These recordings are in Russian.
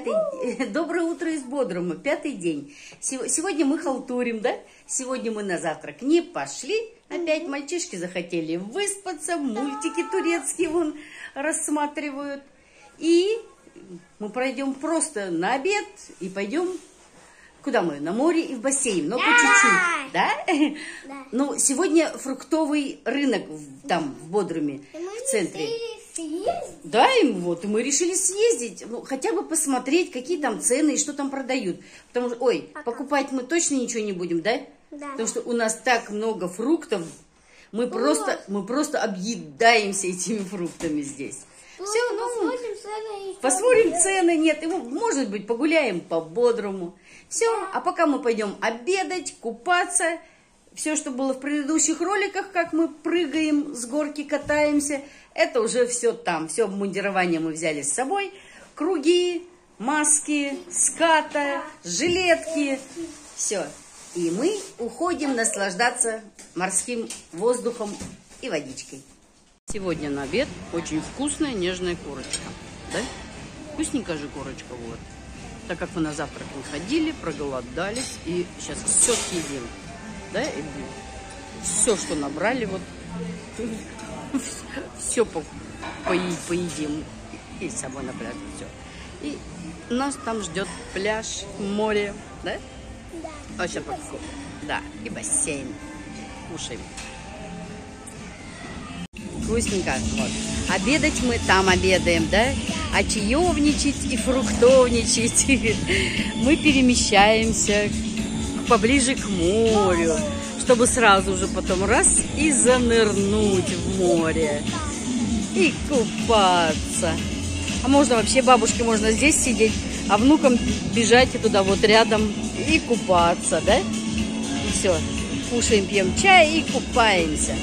Доброе утро из Бодрума, 5-й день. Сегодня мы халтурим, да? Сегодня мы на завтрак не пошли. Опять мальчишки захотели выспаться, мультики турецкие вон рассматривают. И мы пройдем просто на обед и пойдем... Куда мы? На море и в бассейн, но по чуть-чуть, да? Да. Ну, сегодня фруктовый рынок там, в Бодруме, в центре. Да, и мы решили съездить, ну, хотя бы посмотреть, какие там цены и что там продают. Потому что, покупать мы точно ничего не будем, да? Да. Потому что у нас так много фруктов, мы просто объедаемся этими фруктами здесь. Все, посмотрим цены, нет, и, может быть, погуляем по Бодруму. Все, а пока мы пойдем обедать, купаться. Все, что было в предыдущих роликах, как мы прыгаем с горки, катаемся, это уже все там. Все обмундирование мы взяли с собой. Круги, маски, ската, жилетки. Все. И мы уходим наслаждаться морским воздухом и водичкой. Сегодня на обед очень вкусная нежная курочка. Да? Вкусненькая же курочка, вот. Так как мы на завтрак не ходили, проголодались, и сейчас все съедим. Да? И все, что набрали, вот, все поедим. И с собой на пляже все. И нас там ждет пляж, море, да? Да. Вообще покушаем. Да, и бассейн. Кушаем. Вкусненько. Вот. Обедать мы там обедаем, да? А чаевничать и фруктовничать мы перемещаемся поближе к морю, чтобы сразу же потом раз и занырнуть в море и купаться. А можно вообще бабушке можно здесь сидеть, а внукам бежать и туда вот рядом и купаться, да? И все, кушаем, пьем чай и купаемся.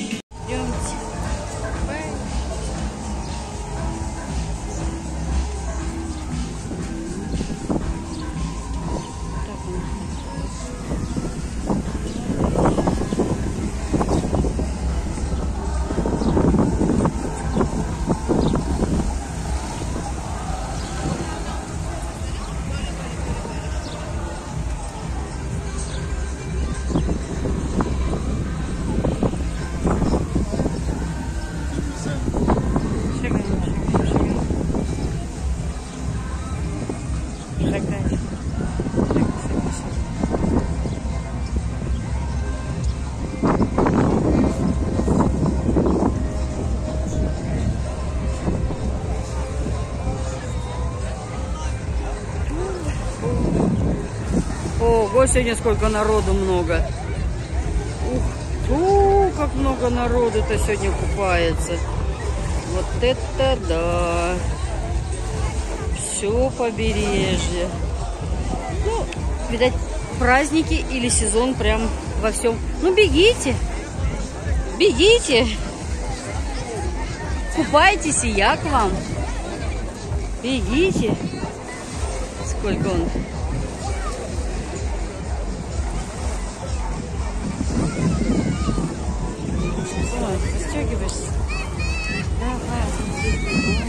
Ого, сегодня сколько народу много. Как много народу-то сегодня купается. Вот это да. Все побережье. Ну, видать, праздники или сезон прям во всем. Ну, бегите. Бегите. Купайтесь, и я к вам. Бегите. Сколько он... Застегиваешься? Давай.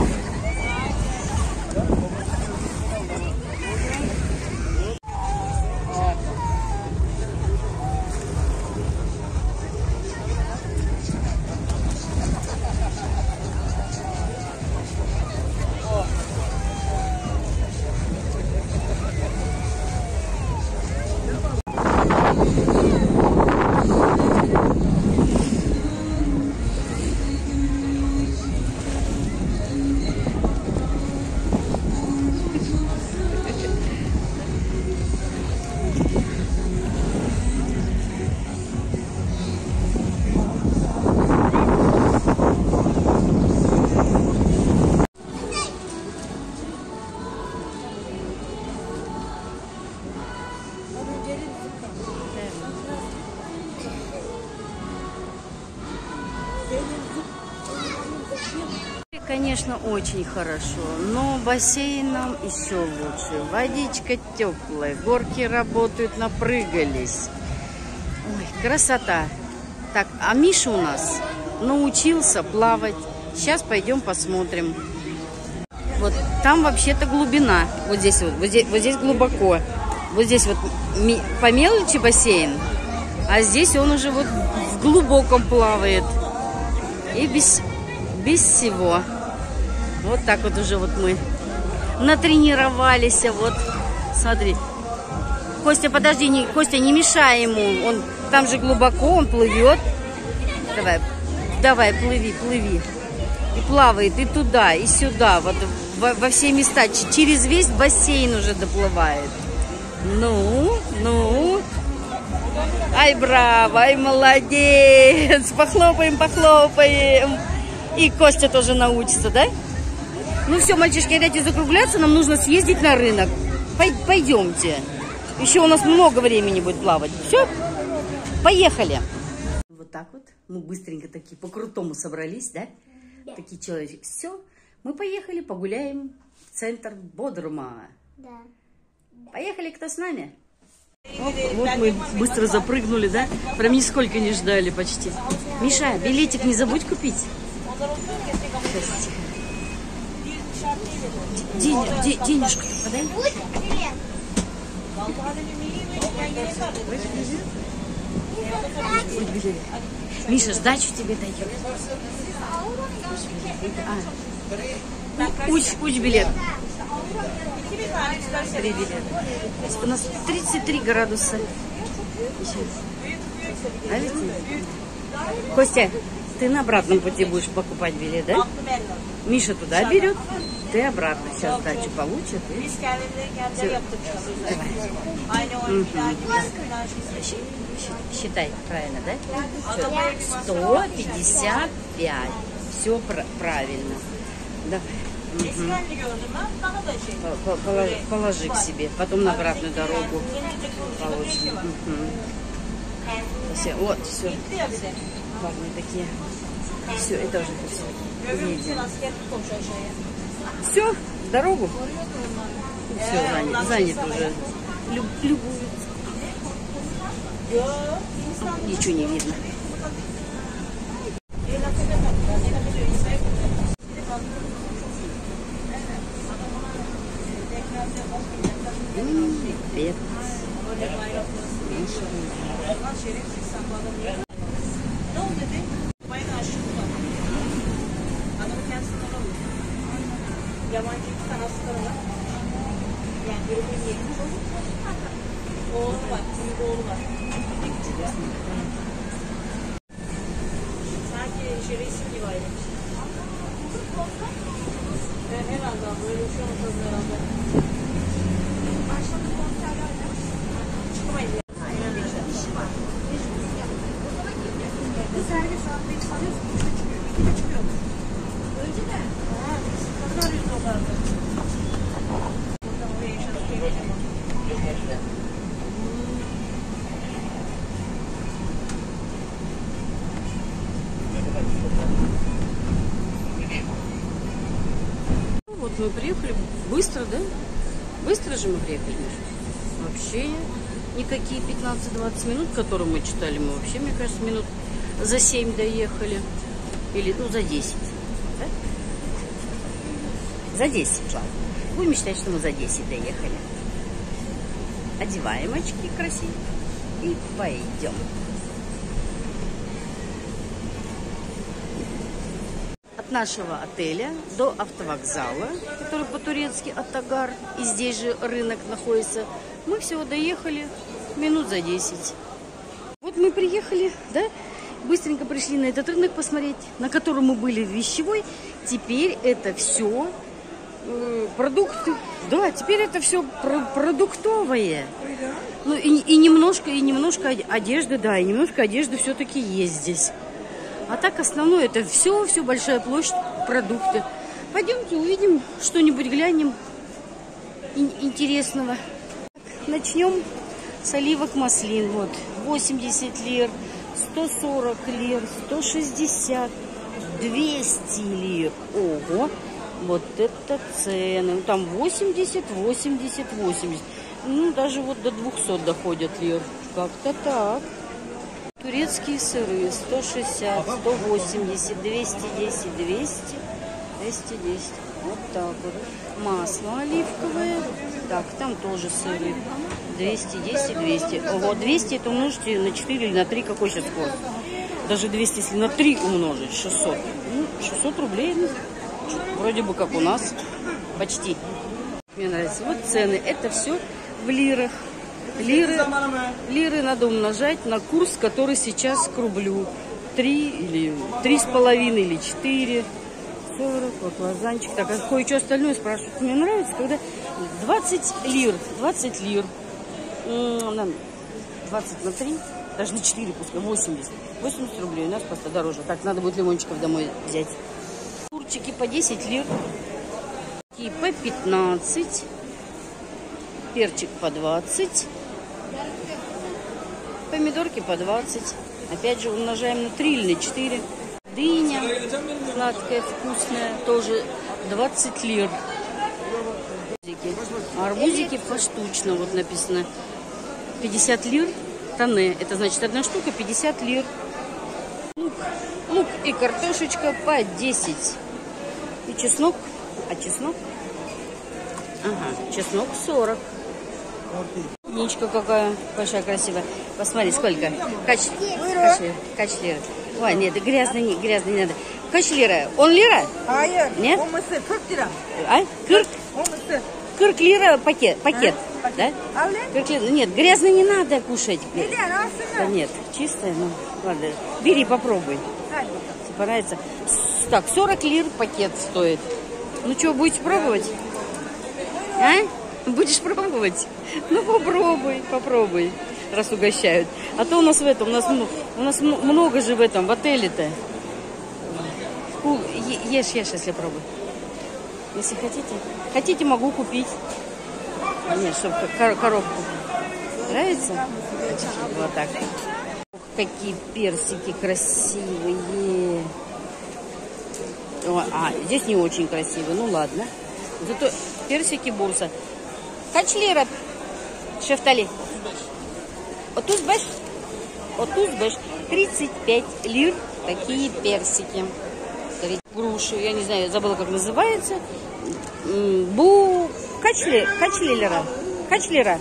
Конечно, очень хорошо, но бассейном еще лучше. Водичка теплая, горки работают, напрыгались. Ой, красота. Так, а Миша у нас научился плавать. Сейчас пойдем посмотрим. Вот там вообще-то глубина. Вот здесь вот здесь глубоко. Вот здесь вот по мелочи бассейн, а здесь он уже вот в глубоком плавает. И без всего. Вот так вот уже вот мы натренировались. Вот, смотри. Костя, подожди, Костя, не мешай ему. Он там же глубоко, он плывет. Давай, плыви. И плавает и туда, и сюда, вот во все места. Через весь бассейн уже доплывает. Ну. Ай, браво, ай, молодец. Похлопаем. И Костя тоже научится, да? Ну все, мальчишки, давайте закругляться. Нам нужно съездить на рынок. Пойдемте. Еще у нас много времени будет плавать. Все, поехали. Вот так вот. Мы быстренько такие по-крутому собрались, да? Да. Такие человечки. Все, мы поехали, погуляем в центр Бодрума. Да. Поехали, кто с нами? Вот мы быстро запрыгнули, да? Прям нисколько не ждали почти. Миша, билетик не забудь купить. Денежку подай. Миша, сдачу тебе дает. Уч билет. 3 билета. У нас 33 градуса. А ведь? Костя, ты на обратном пути будешь покупать билет, да? Миша туда берет, ты обратно. Сейчас сдачу получит. Считай правильно, да? 155. Все правильно. Давай. Положи к себе. Потом на обратную дорогу получим. Вот, все. Парни такие. Все, это уже все. Едем. Все, в дорогу. Все, занят уже. Любуется. Ничего не видно. Привет. Yabancı 2 tane hastaları var. Yani grubun 7 çocuk. Oğlu var, büyük oğlu var. Sanki resim gibi ayrılmış. Herhalde böyle bir şey olmaz herhalde. Başladı konserlerle. Çıkamayız ya. Bu servis altı hiç sanıyorsun. 3'te çıkıyor. 2'de çıkıyor. Önce de. Kadın arıyordu onlarda. Buradan oraya yaşadık. Вот мы приехали быстро, да? Быстро же мы приехали, Миша? Вообще никакие 15-20 минут, которые мы читали, мы вообще, мне кажется, минут за 7 доехали. Или, ну, за 10. Да? За 10, ладно. Будем считать, что мы за 10 доехали. Одеваем очки красиво и пойдем. От нашего отеля до автовокзала, который по-турецки Атагар, и здесь же рынок находится, мы всего доехали минут за 10. Вот мы приехали, да, быстренько пришли на этот рынок посмотреть, на котором мы были в Вещевой. Теперь это все продукты. Да, теперь это все продуктовое. Ну и немножко одежды, да, и немножко одежды все-таки есть здесь. А так основное это все большая площадь, продукты. Пойдемте увидим что-нибудь, глянем интересного. Начнем с оливок маслин. Вот 80 лир, 140 лир, 160, 200 лир. Ого, вот это цены. Там 80. Ну, даже вот до 200 доходят лир. Как-то так. Турецкие сыры 160, 180, 210, 200, 210. Вот так вот. Масло оливковое. Так, там тоже сыры. 210 и 200. Ого, 200 это умножите на 4 или на 3. Какой сейчас курс? Даже 200, если на 3 умножить, 600. Ну, 600 рублей. Ну, вроде бы как у нас. Почти. Мне нравится. Вот цены. Это все в лирах. Лиры надо умножать на курс, который сейчас к рублю. 3 или 3,5 или 4. 40, вот лазанчик. Так, а кое-что остальное спрашивают. Мне нравится, когда 20 лир. 20 лир. 20 на 3, даже на 4 пускай, 80. 80 рублей, у нас просто дороже. Так, надо будет лимончиков домой взять. Курчики по 10 лир. И по 15. Перчик по 20. Помидорки по 20. Опять же умножаем на 3 или на 4. Дыня сладкая, вкусная, тоже 20 лир. Арбузики поштучно, вот написано. 50 лир тоне. Это значит, одна штука 50 лир. Лук и картошечка по 10. И чеснок. А чеснок? Ага, чеснок 40. Ничка какая большая, красивая. Посмотри, сколько. Качлира. Ой, нет, грязный не надо. Качлира. Он лира? Нет? А? Кырк лира пакет. Да? Нет, грязный не надо кушать. Да нет, чистая, ну ладно. Бери, попробуй. Тебе понравится. Так, 40 лир пакет стоит. Ну что, будете пробовать? А? Будешь пробовать? Ну попробуй, раз угощают. А то у нас у нас много же в этом, в отеле-то. Ешь, если пробуй. Если хотите, могу купить. Нет, чтобы коробку. Нравится? Вот так. Какие персики красивые. Здесь не очень красивые, ну ладно. Зато персики бурса. Kaç lira şeftali? 35? 35. 35 лир такие персики. Груши, я не знаю, забыла, как называется. Kaç lira? Kaç lira?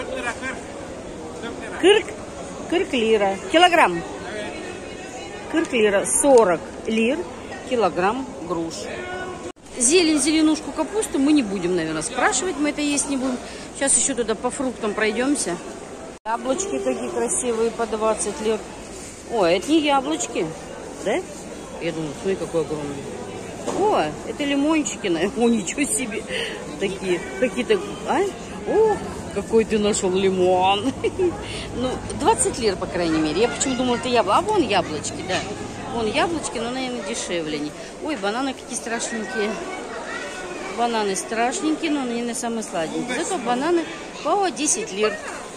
40 лира. Килограмм. 40 лира. 40 лир. Килограмм груш. Зеленушку, капусту мы не будем, наверное, спрашивать. Мы это есть не будем. Сейчас еще туда по фруктам пройдемся. Яблочки такие красивые по 20 лир. Ой, это не яблочки, да? Я думаю, смотри, какой огромный. О, это лимончики, наверное. О, ничего себе. Такие, какие-то... О, какой ты нашел лимон. Ну, 20 лир, по крайней мере. Я почему думала, это яблоко. А вон яблочки, да. Вон яблочки, но, наверное, дешевле они. Ой, бананы какие страшненькие. Бананы страшненькие, но они не самые сладенькие. Зато бананы по 10 лир.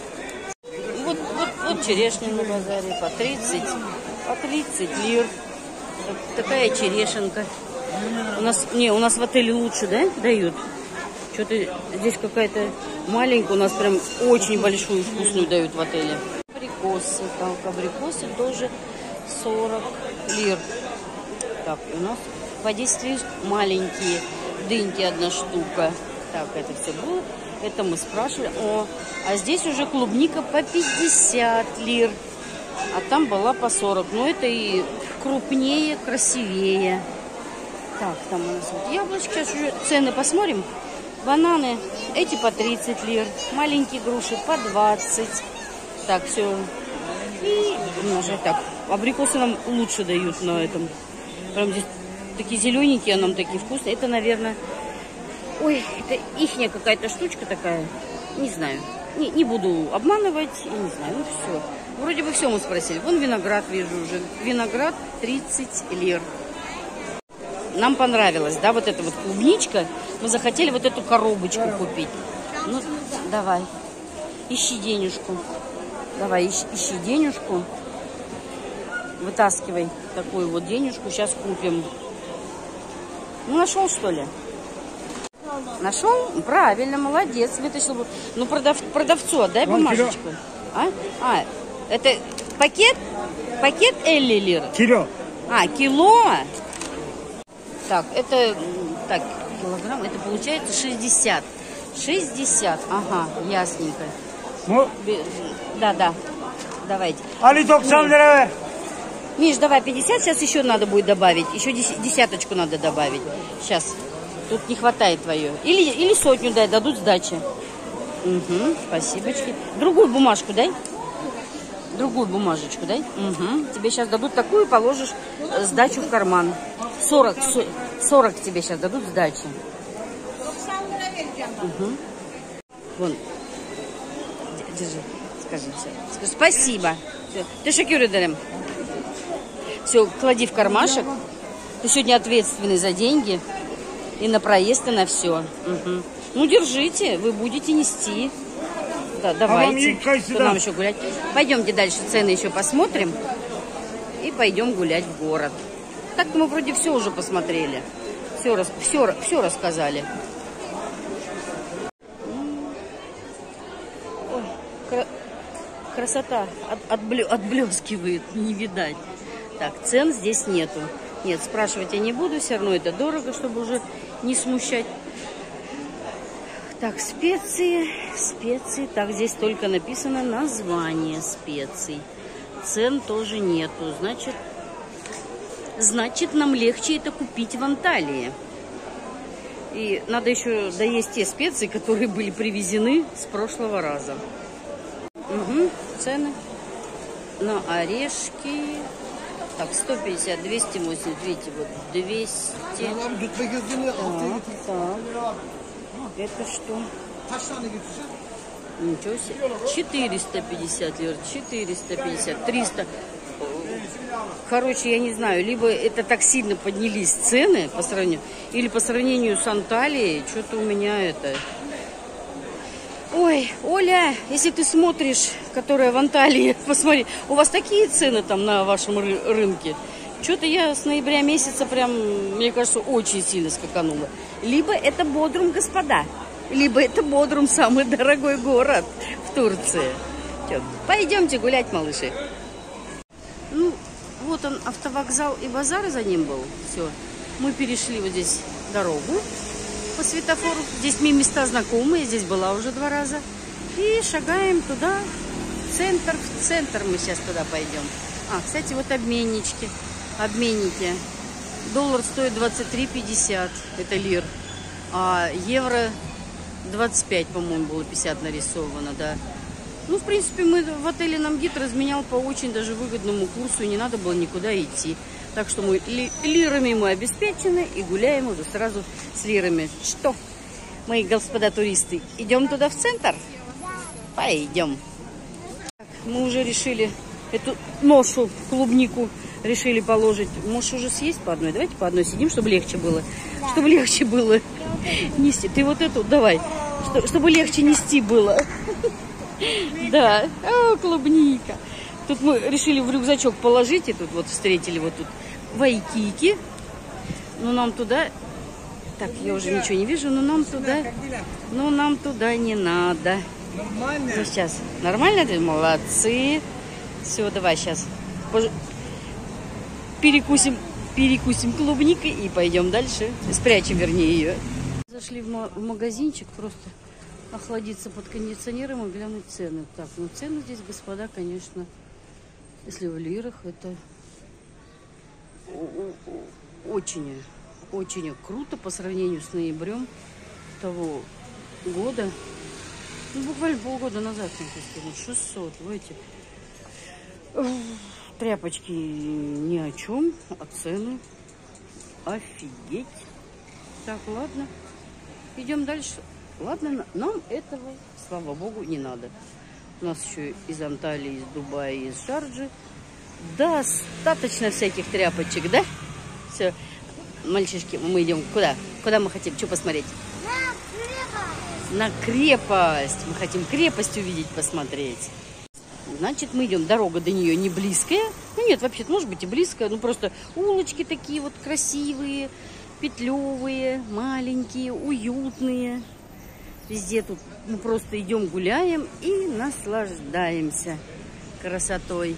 Вот черешня на базаре по 30 лир. Такая черешенка. У нас в отеле лучше, да, дают? Что-то здесь какая-то маленькая, у нас прям очень большую вкусную дают в отеле. Абрикосы, так, абрикосы тоже 40 лир. Так, у нас по 10 лир маленькие дыньки, одна штука. Так, это все было. Это мы спрашивали. А здесь уже клубника по 50 лир. А там была по 40. Но это и крупнее, красивее. Так, там у нас вот яблочки. Сейчас уже цены посмотрим. Бананы эти по 30 лир. Маленькие груши по 20. Так, все. И умножать. Так, абрикосы нам лучше дают на этом. Прям здесь такие зелененькие, а нам такие вкусные. Это, наверное... Ой, это ихняя какая-то штучка такая. Не знаю. Не буду обманывать. Я не знаю. Ну, все. Вроде бы все мы спросили. Вон виноград вижу уже. Виноград 30 лир. Нам понравилось, да, вот эта вот клубничка. Мы захотели вот эту коробочку купить. Ну, давай. Ищи денежку. Давай, ищи денежку. Вытаскивай такую вот денежку. Сейчас купим. Ну, нашел, что ли? Нашел? Правильно, молодец. Вытащил. Ну, продавцу отдай бумажечку. А, это пакет? Пакет 50 лир? Кило. А, кило? Так, это... Так, килограмм. Это получается 60. 60. Ага, ясненько. Ну, Да. Давайте. Ali 90 lira ver. Миш, давай 50, сейчас еще надо будет добавить. Еще десяточку надо добавить. Сейчас. Тут не хватает твое. Или сотню дай, дадут сдачи. Угу, спасибочки. Другую бумажку дай. Другую бумажечку дай. Угу. Тебе сейчас дадут такую, положишь сдачу в карман. 40 тебе сейчас дадут сдачи. Угу. Вон. Держи. Скажи все. Скажи спасибо. Ты шокируй, Дарем. Все, клади в кармашек. Ты сегодня ответственный за деньги. И на проезд, и на все. Угу. Ну, держите, вы будете нести. Да, давайте. Что нам еще гулять? Пойдемте дальше, цены еще посмотрим. И пойдем гулять в город. Так мы вроде все уже посмотрели. Все рассказали. Ой, красота отблескивает, не видать. Так, цен здесь нету. Нет, спрашивать я не буду, все равно это дорого, чтобы уже не смущать. Так, специи. Так, здесь только написано название специй. Цен тоже нету. Значит, нам легче это купить в Анталии. И надо еще доесть те специи, которые были привезены с прошлого раза. Угу, цены на орешки. Так, 150, 280, видите, вот 200. Так. Это что? Ничего себе. 450 лир, 450, 300. Короче, я не знаю, либо это так сильно поднялись цены по сравнению, или по сравнению с Анталией, что-то у меня это... Ой, Оля, если ты смотришь, которая в Анталии, посмотри, у вас такие цены там на вашем рынке. Что-то я с ноября месяца прям, мне кажется, очень сильно скаканула. Либо это Бодрум, господа, либо это Бодрум, самый дорогой город в Турции. Чё, пойдемте гулять, малыши. Ну, вот он, автовокзал и базар за ним был. Все, мы перешли вот здесь дорогу по светофору. Здесь мне места знакомые, здесь была уже 2 раза. И шагаем туда, в центр мы сейчас туда пойдем. А, кстати, вот обменники. Доллар стоит 23,50, это лир. А евро 25, по-моему, было 50 нарисовано, да. Ну, в принципе, в отеле нам гид разменял по очень даже выгодному курсу, и не надо было никуда идти. Так что мы лирами мы обеспечены и гуляем уже сразу с лирами. Что, мои господа туристы, идем туда в центр? Пойдем. Мы уже решили эту ношу, клубнику, решили положить. Можешь уже съесть по одной? Давайте по одной сидим, чтобы легче было. Да. Чтобы легче было нести. Ты вот эту давай, чтобы легче нести было. Да, клубника. Тут мы решили в рюкзачок положить, и тут вот встретили вот тут вайкики. Но нам туда... Так, я уже ничего не вижу, но нам туда не надо. Нормально. Ну, сейчас. Нормально? Ты молодцы. Все, давай сейчас перекусим клубникой и пойдем дальше. Спрячем, вернее, ее. Зашли в магазинчик просто охладиться под кондиционером и глянуть цены. Так, ну цены здесь, господа, конечно, если в лирах, это очень круто по сравнению с ноябрем того года. Ну, буквально полгода назад, 600, видите. Тряпочки ни о чем, а цены офигеть. Так, ладно, идем дальше. Ладно, нам этого, слава богу, не надо. У нас еще из Анталии, из Дубая, из Шарджи достаточно всяких тряпочек, да? Все, мальчишки, мы идем куда? Куда мы хотим? Что посмотреть? На крепость. Мы хотим крепость увидеть, посмотреть. Значит, мы идем. Дорога до нее не близкая. Ну нет, вообще-то может быть и близкая. Ну просто улочки такие вот красивые, петлевые, маленькие, уютные. Везде тут мы просто идем, гуляем и наслаждаемся красотой.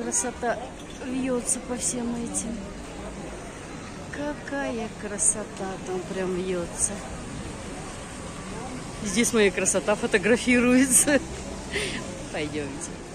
красота вьется по всем этим. Какая красота там прям вьется. Здесь моя красота фотографируется. Пойдемте.